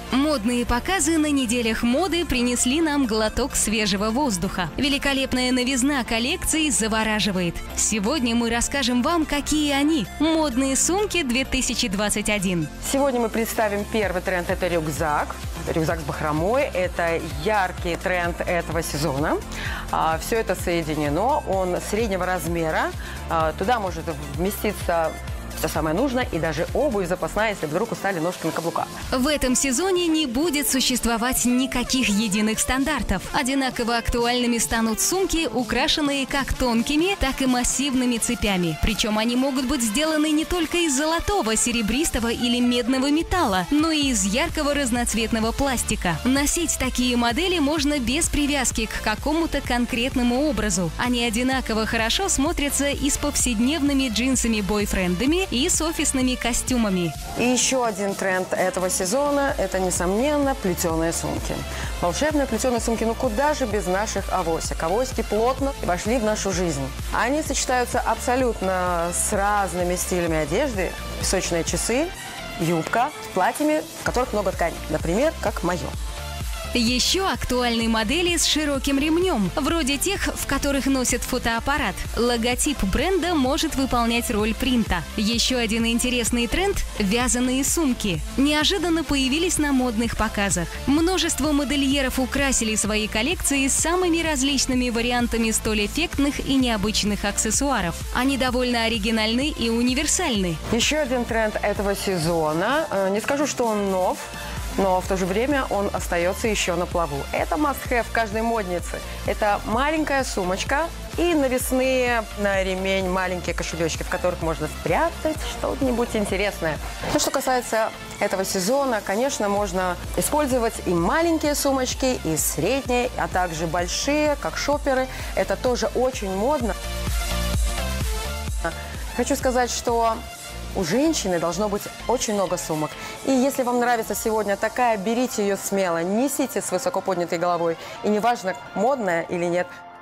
Модные показы на неделях моды принесли нам глоток свежего воздуха. Великолепная новизна коллекций завораживает. Сегодня мы расскажем вам, какие они – модные сумки 2021. Сегодня мы представим первый тренд – это рюкзак. Рюкзак с бахромой – это яркий тренд этого сезона. Все это соединено, он среднего размера. Туда может вместиться все самое нужное, и даже обувь запасная, если вдруг устали ножки на каблуках. В этом сезоне не будет существовать никаких единых стандартов. Одинаково актуальными станут сумки, украшенные как тонкими, так и массивными цепями. Причем они могут быть сделаны не только из золотого, серебристого или медного металла, но и из яркого разноцветного пластика. Носить такие модели можно без привязки к какому-то конкретному образу. Они одинаково хорошо смотрятся и с повседневными джинсами-бойфрендами, и с офисными костюмами. И еще один тренд этого сезона – это, несомненно, плетеные сумки. Волшебные плетеные сумки, ну куда же без наших авосик? Авоськи плотно вошли в нашу жизнь. Они сочетаются абсолютно с разными стилями одежды. Песочные часы, юбка с платьями, в которых много ткани. Например, как мое. Еще актуальны модели с широким ремнем, вроде тех, в которых носят фотоаппарат. Логотип бренда может выполнять роль принта. Еще один интересный тренд – вязаные сумки. Неожиданно появились на модных показах. Множество модельеров украсили свои коллекции самыми различными вариантами столь эффектных и необычных аксессуаров. Они довольно оригинальны и универсальны. Еще один тренд этого сезона. Не скажу, что он нов, но в то же время он остается еще на плаву. Это must-have каждой модницы. Это маленькая сумочка и навесные на ремень маленькие кошелечки, в которых можно спрятать что-нибудь интересное. Ну, что касается этого сезона, конечно, можно использовать и маленькие сумочки, и средние, а также большие, как шоперы. Это тоже очень модно. Хочу сказать, что у женщины должно быть очень много сумок. И если вам нравится сегодня такая, берите ее смело, несите с высоко поднятой головой. И неважно, модная или нет,